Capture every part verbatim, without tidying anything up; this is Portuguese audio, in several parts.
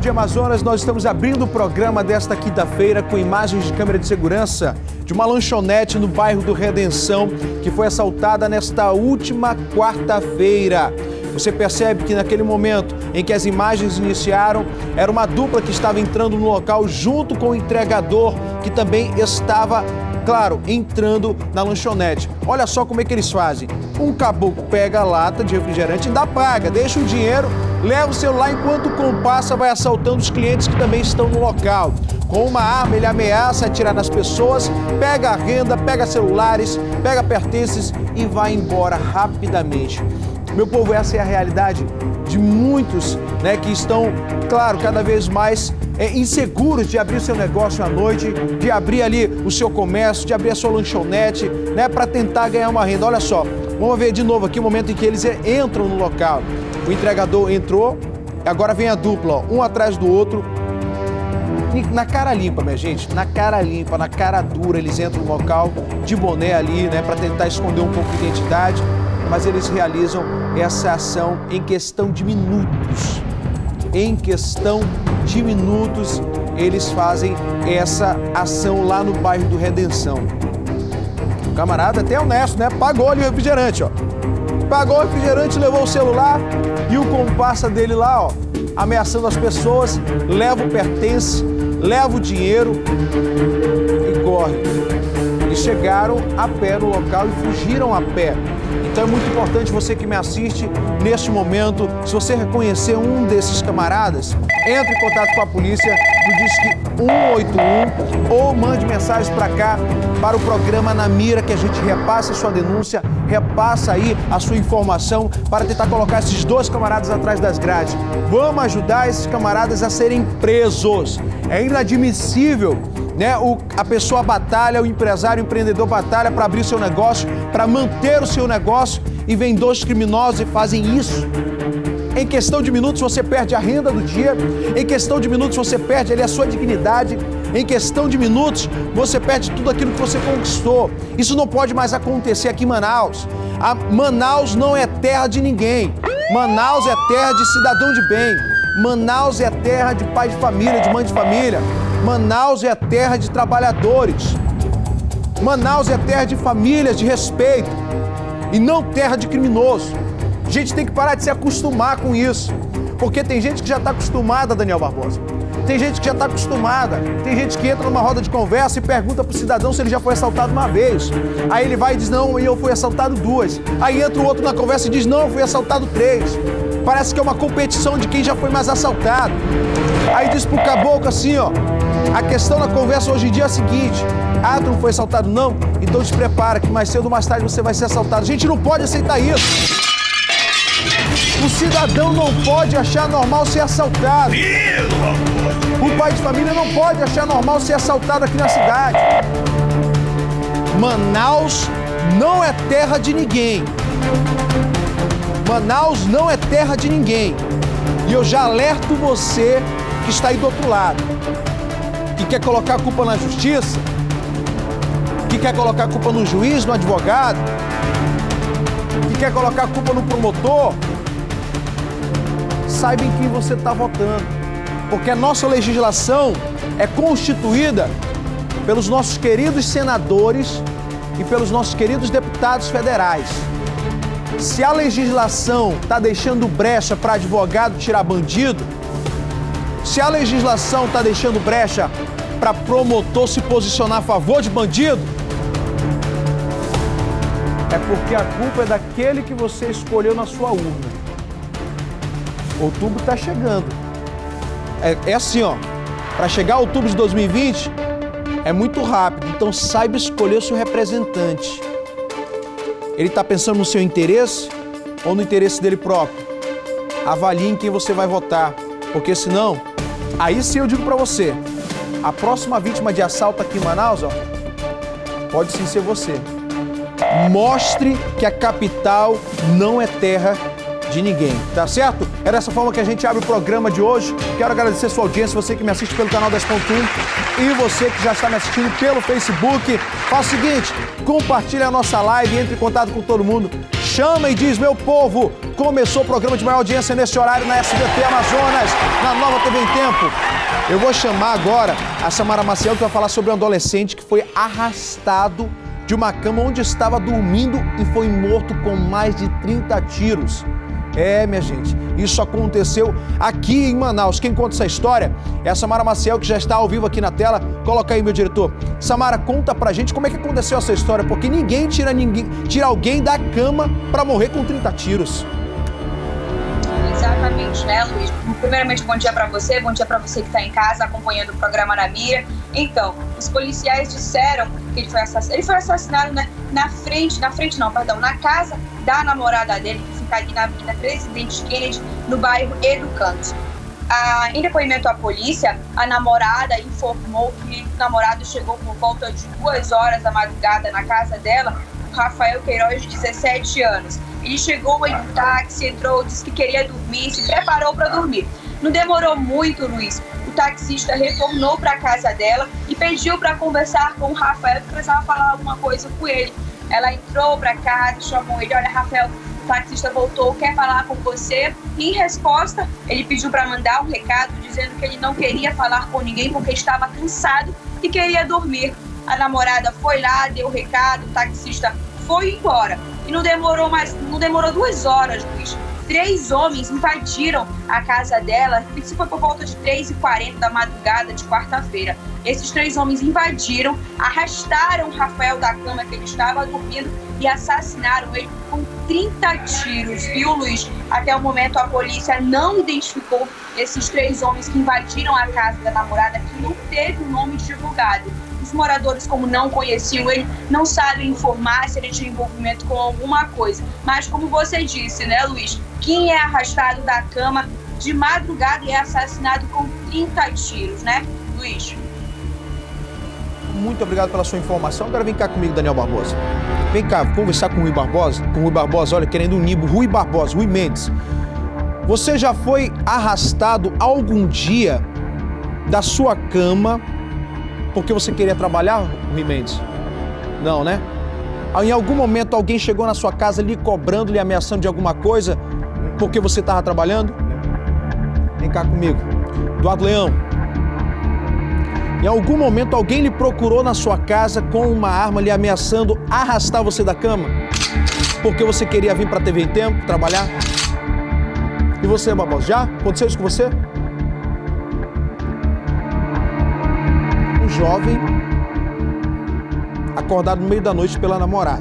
de Amazonas, nós estamos abrindo o programa desta quinta-feira com imagens de câmera de segurança de uma lanchonete no bairro do Redenção que foi assaltada nesta última quarta-feira. Você percebe que naquele momento em que as imagens iniciaram, era uma dupla que estava entrando no local junto com o entregador que também estava, claro, entrando na lanchonete. Olha só como é que eles fazem. Um caboclo pega a lata de refrigerante e ainda paga, deixa o dinheiro, leva o celular enquanto o comparsa vai assaltando os clientes que também estão no local. Com uma arma, ele ameaça atirar nas pessoas, pega a renda, pega celulares, pega pertences e vai embora rapidamente. Meu povo, essa é a realidade de muitos, né, que estão, claro, cada vez mais é, inseguros de abrir seu negócio à noite, de abrir ali o seu comércio, de abrir a sua lanchonete, né, para tentar ganhar uma renda. Olha só, vamos ver de novo aqui o momento em que eles entram no local. O entregador entrou, agora vem a dupla, ó, um atrás do outro. Na cara limpa, minha gente, na cara limpa, na cara dura, eles entram no local de boné ali, né, para tentar esconder um pouco de identidade, mas eles realizam essa ação em questão de minutos. Em questão de minutos, eles fazem essa ação lá no bairro do Redenção. O camarada até honesto, né? Pagou ali o refrigerante, ó. Pagou o refrigerante, levou o celular e o comparsa dele lá, ó, ameaçando as pessoas, leva o pertence, leva o dinheiro e corre. Eles chegaram a pé no local e fugiram a pé. Então é muito importante você que me assiste neste momento, se você reconhecer um desses camaradas, entre em contato com a polícia no Disque um oito um ou mande mensagens para cá, para o programa Na Mira, que a gente repassa a sua denúncia, repassa aí a sua informação para tentar colocar esses dois camaradas atrás das grades. Vamos ajudar esses camaradas a serem presos. É inadmissível, né? O, a pessoa batalha, o empresário, o empreendedor batalha para abrir seu negócio, para manter o seu negócio, e vem dois criminosos e fazem isso. Em questão de minutos você perde a renda do dia, em questão de minutos você perde ali a sua dignidade, em questão de minutos você perde tudo aquilo que você conquistou. Isso não pode mais acontecer aqui em Manaus. A Manaus não é terra de ninguém. Manaus é terra de cidadão de bem. Manaus é terra de pai de família, de mãe de família. Manaus é terra de trabalhadores. Manaus é terra de famílias, de respeito, e não terra de criminoso. A gente tem que parar de se acostumar com isso, porque tem gente que já está acostumada, Daniel Barbosa. Tem gente que já está acostumada. Tem gente que entra numa roda de conversa e pergunta para o cidadão se ele já foi assaltado uma vez. Aí ele vai e diz, não, eu fui assaltado duas. Aí entra o outro na conversa e diz, não, eu fui assaltado três. Parece que é uma competição de quem já foi mais assaltado. Aí diz pro caboclo assim, ó, a questão na conversa hoje em dia é a seguinte: ah, tu não foi assaltado não? Então te prepara que mais cedo ou mais tarde você vai ser assaltado. A gente não pode aceitar isso. O cidadão não pode achar normal ser assaltado. O pai de família não pode achar normal ser assaltado aqui na cidade. Manaus não é terra de ninguém. Manaus não é terra de ninguém. E eu já alerto você que está aí do outro lado, que quer colocar a culpa na justiça, que quer colocar a culpa no juiz, no advogado, que quer colocar a culpa no promotor. Saiba em quem você está votando, porque a nossa legislação é constituída pelos nossos queridos senadores e pelos nossos queridos deputados federais. Se a legislação está deixando brecha para advogado tirar bandido, se a legislação está deixando brecha para promotor se posicionar a favor de bandido, é porque a culpa é daquele que você escolheu na sua urna. Outubro está chegando. É, é assim, ó. Para chegar a outubro de dois mil e vinte, é muito rápido. Então saiba escolher o seu representante. Ele está pensando no seu interesse ou no interesse dele próprio? Avalie em quem você vai votar, porque senão, aí sim eu digo para você, a próxima vítima de assalto aqui em Manaus, ó, pode sim ser você. Mostre que a capital não é terra de ninguém, tá certo? É dessa forma que a gente abre o programa de hoje. Quero agradecer a sua audiência, você que me assiste pelo canal dez ponto um e você que já está me assistindo pelo Facebook. Faça o seguinte, compartilhe a nossa live, entre em contato com todo mundo, chama e diz, meu povo, começou o programa de maior audiência nesse horário na S B T Amazonas, na Nova T V em Tempo. Eu vou chamar agora a Samara Maciel, que vai falar sobre um adolescente que foi arrastado de uma cama onde estava dormindo e foi morto com mais de trinta tiros. É, minha gente, isso aconteceu aqui em Manaus. Quem conta essa história é a Samara Maciel, que já está ao vivo aqui na tela. Coloca aí, meu diretor. Samara, conta pra gente como é que aconteceu essa história, porque ninguém tira, ninguém, tira alguém da cama pra morrer com trinta tiros. Exatamente, né, Luiz? Primeiramente, bom dia para você, bom dia para você que está em casa acompanhando o programa na Mira. Então, os policiais disseram que ele foi assassinado, ele foi assassinado, né, na frente, na frente não, perdão, na casa da namorada dele, que fica ali na Avenida Presidente Kennedy, no bairro Educandos. Ah, em depoimento à polícia, a namorada informou que o namorado chegou por volta de duas horas da madrugada na casa dela, o Rafael Queiroz, de dezessete anos. Ele chegou em um táxi, entrou, disse que queria dormir, se preparou para dormir. Não demorou muito, Luiz. O taxista retornou para a casa dela e pediu para conversar com o Rafael, que precisava falar alguma coisa com ele. Ela entrou para casa, chamou ele: olha, Rafael, o taxista voltou, quer falar com você? E, em resposta, ele pediu para mandar um recado dizendo que ele não queria falar com ninguém porque estava cansado e queria dormir. A namorada foi lá, deu o recado, o taxista foi embora. E não demorou mais, não demorou duas horas, Luiz. Três homens invadiram a casa dela, isso foi por volta de três e quarenta da madrugada de quarta-feira. Esses três homens invadiram, arrastaram o Rafael da cama que ele estava dormindo e assassinaram ele com trinta tiros, viu, Luiz? Até o momento a polícia não identificou esses três homens que invadiram a casa da namorada, que não teve o nome divulgado. Os moradores, como não conheciam ele, não sabem informar se ele tinha envolvimento com alguma coisa. Mas, como você disse, né, Luiz? Quem é arrastado da cama de madrugada e é assassinado com trinta tiros, né, Luiz? Muito obrigado pela sua informação. Agora vem cá comigo, Daniel Barbosa. Vem cá, conversar com o Rui Barbosa. Com o Rui Barbosa, olha, querendo unir Rui Barbosa, Rui Mendes. Você já foi arrastado algum dia da sua cama porque você queria trabalhar, Rui Mendes? Não, né? Em algum momento alguém chegou na sua casa lhe cobrando, lhe ameaçando de alguma coisa porque você estava trabalhando? Vem cá comigo. Eduardo Leão. Em algum momento alguém lhe procurou na sua casa com uma arma lhe ameaçando arrastar você da cama porque você queria vir para a T V em Tempo trabalhar? E você, Barbosa, já aconteceu isso com você? Um jovem acordado no meio da noite pela namorada.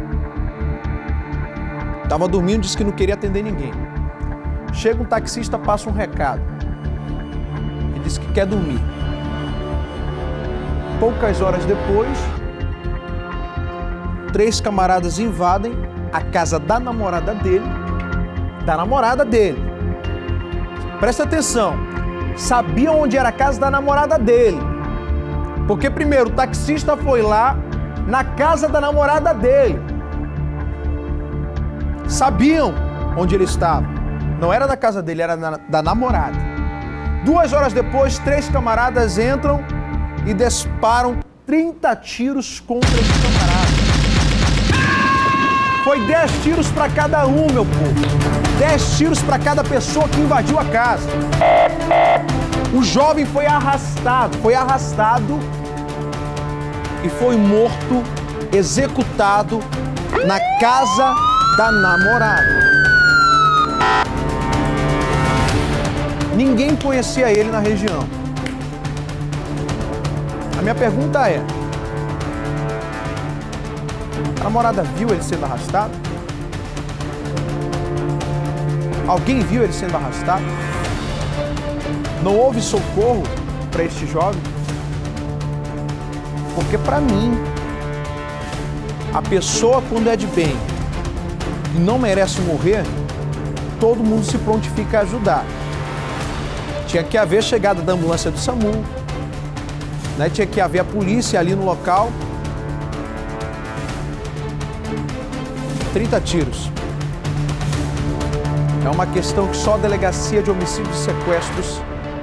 Estava dormindo, disse que não queria atender ninguém. Chega um taxista, passa um recado. Ele disse que quer dormir. Poucas horas depois, três camaradas invadem a casa da namorada dele, da namorada dele. Presta atenção, sabiam onde era a casa da namorada dele. Porque primeiro o taxista foi lá na casa da namorada dele. Sabiam onde ele estava. Não era da casa dele, era da, da namorada. Duas horas depois, três camaradas entram e disparam trinta tiros contra esse camarada. Foi dez tiros para cada um, meu povo. dez tiros para cada pessoa que invadiu a casa. O jovem foi arrastado, foi arrastado e foi morto, executado na casa da namorada. Ninguém conhecia ele na região. A minha pergunta é: a namorada viu ele sendo arrastado? Alguém viu ele sendo arrastado? Não houve socorro para este jovem? Porque para mim, a pessoa quando é de bem e não merece morrer, todo mundo se prontifica a ajudar. Tinha que haver chegada da ambulância do SAMU, né? Tinha que haver a polícia ali no local. trinta tiros. É uma questão que só a Delegacia de Homicídios e Sequestros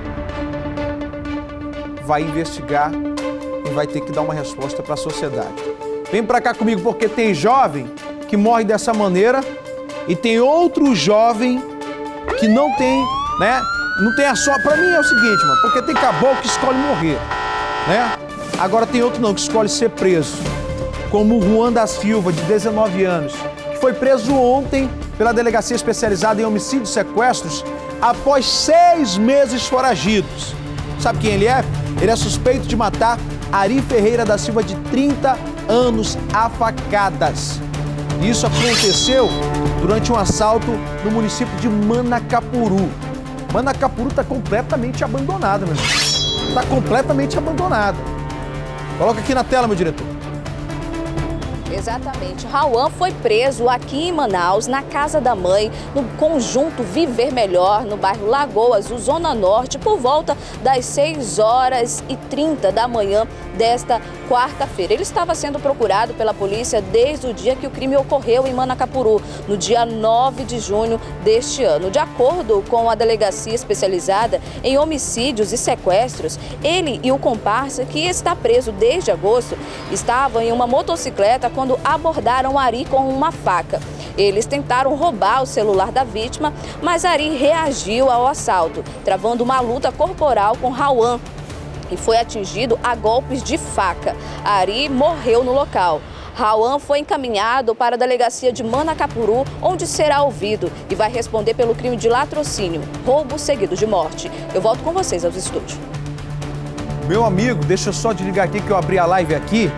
vai investigar e vai ter que dar uma resposta para a sociedade. Vem para cá comigo, porque tem jovem que morre dessa maneira E tem outro jovem que não tem, né? Não tem a sorte. Pra mim é o seguinte, mano, porque tem caboclo que escolhe morrer, né? Agora tem outro não, que escolhe ser preso. Como o Juan da Silva, de dezenove anos, que foi preso ontem pela Delegacia Especializada em Homicídios e Sequestros após seis meses foragidos. Sabe quem ele é? Ele é suspeito de matar Ari Ferreira da Silva, de trinta anos, a facadas. Isso aconteceu durante um assalto no município de Manacapuru. Manacapuru está completamente abandonado, meu irmão. Está completamente abandonado. Coloca aqui na tela, meu diretor. Exatamente. Rauan foi preso aqui em Manaus, na casa da mãe, no conjunto Viver Melhor, no bairro Lagoa Azul, Zona Norte, por volta das seis horas e trinta da manhã desta quarta-feira. Ele estava sendo procurado pela polícia desde o dia que o crime ocorreu em Manacapuru, no dia nove de junho deste ano. De acordo com a Delegacia Especializada em Homicídios e Sequestros, ele e o comparsa, que está preso desde agosto, estavam em uma motocicleta quando abordaram Ari com uma faca. Eles tentaram roubar o celular da vítima, mas Ari reagiu ao assalto, travando uma luta corporal com Rauan e foi atingido a golpes de faca. Ari morreu no local. Rauan foi encaminhado para a delegacia de Manacapuru, onde será ouvido e vai responder pelo crime de latrocínio, roubo seguido de morte. Eu volto com vocês aos estúdios. Meu amigo, deixa eu só desligar aqui que eu abri a live aqui.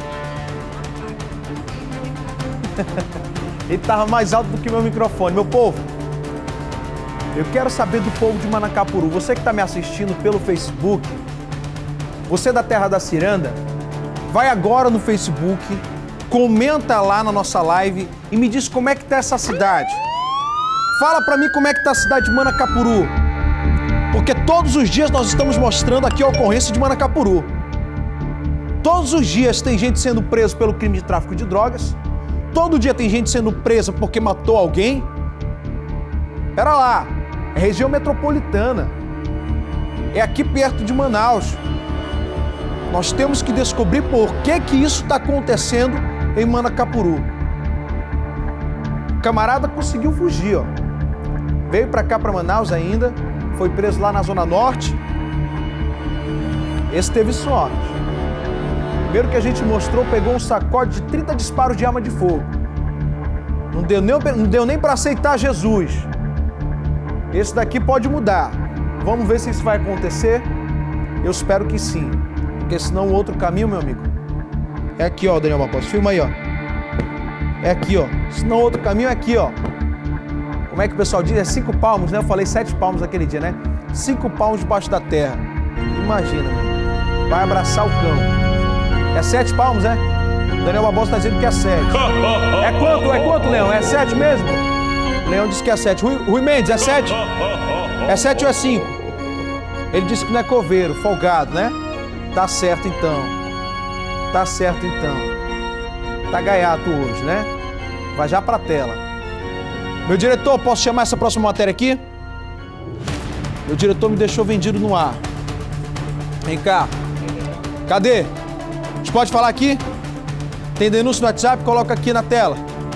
Ele estava mais alto do que meu microfone. Meu povo, eu quero saber do povo de Manacapuru. Você que está me assistindo pelo Facebook, você da Terra da Ciranda, vai agora no Facebook, comenta lá na nossa live e me diz como é que tá essa cidade. Fala pra mim como é que tá a cidade de Manacapuru. Porque todos os dias nós estamos mostrando aqui a ocorrência de Manacapuru. Todos os dias tem gente sendo preso pelo crime de tráfico de drogas. Todo dia tem gente sendo presa porque matou alguém. Pera lá, é região metropolitana. É aqui perto de Manaus. Nós temos que descobrir por que que isso está acontecendo em Manacapuru. O camarada conseguiu fugir, ó. Veio para cá, para Manaus ainda, foi preso lá na Zona Norte. Esse teve sorte. Primeiro que a gente mostrou, pegou um sacode de trinta disparos de arma de fogo. Não deu nem, não deu nem para aceitar Jesus. Esse daqui pode mudar. Vamos ver se isso vai acontecer. Eu espero que sim. Porque senão o outro caminho, meu amigo, é aqui, ó, Daniel Barbosa. Filma aí, ó. É aqui, ó. Senão o outro caminho é aqui, ó. Como é que o pessoal diz? É cinco palmos, né? Eu falei sete palmos naquele dia, né? Cinco palmos debaixo da terra. Imagina, meu. Vai abraçar o cão. É sete palmos, é? O Daniel Barbosa está dizendo que é sete. É quanto? É quanto, Leão? É sete mesmo? O Leão disse que é sete. Rui, Rui Mendes, é sete? É sete ou é cinco? Ele disse que não é coveiro, folgado, né? Tá certo então. Tá certo então. Tá gaiato hoje, né? Vai já pra tela. Meu diretor, posso chamar essa próxima matéria aqui? Meu diretor me deixou vendido no ar. Vem cá. Cadê? A gente pode falar aqui? Tem denúncia no WhatsApp? Coloca aqui na tela.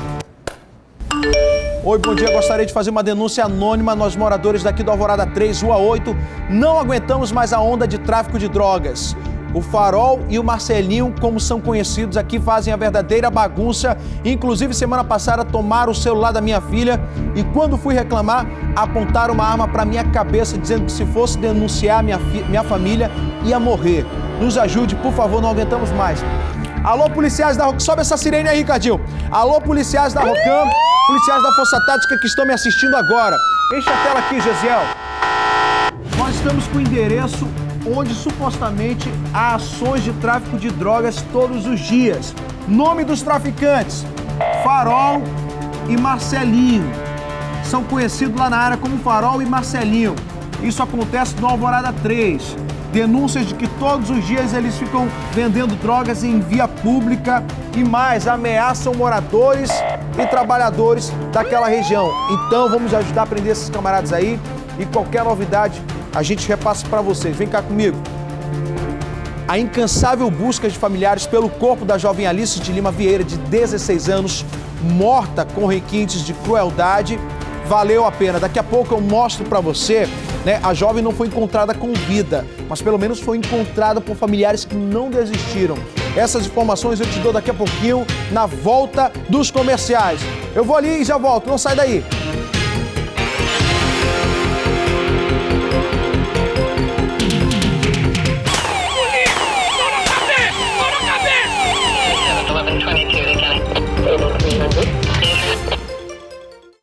Oi, bom dia. Gostaria de fazer uma denúncia anônima. Nós, moradores daqui do Alvorada três, Rua oito, não aguentamos mais a onda de tráfico de drogas. O Farol e o Marcelinho, como são conhecidos aqui, fazem a verdadeira bagunça. Inclusive, semana passada, tomaram o celular da minha filha e, quando fui reclamar, apontaram uma arma para minha cabeça, dizendo que se fosse denunciar minha, minha família, ia morrer. Nos ajude, por favor, não aguentamos mais. Alô, policiais da Rocam. Sobe essa sirene aí, Ricardinho. Alô, policiais da Rocam, policiais da Força Tática que estão me assistindo agora. Enche a tela aqui, Gesiel. Nós estamos com o endereço onde supostamente há ações de tráfico de drogas todos os dias. Nome dos traficantes: Farol e Marcelinho. São conhecidos lá na área como Farol e Marcelinho. Isso acontece no Alvorada três. Denúncias de que todos os dias eles ficam vendendo drogas em via pública e mais, ameaçam moradores e trabalhadores daquela região. Então vamos ajudar a prender esses camaradas aí e qualquer novidade a gente repassa para vocês. Vem cá comigo. A incansável busca de familiares pelo corpo da jovem Alice de Lima Vieira, de dezesseis anos, morta com requintes de crueldade. Valeu a pena. Daqui a pouco eu mostro para você, né? A jovem não foi encontrada com vida, mas pelo menos foi encontrada por familiares que não desistiram. Essas informações eu te dou daqui a pouquinho na volta dos comerciais. Eu vou ali e já volto, não sai daí.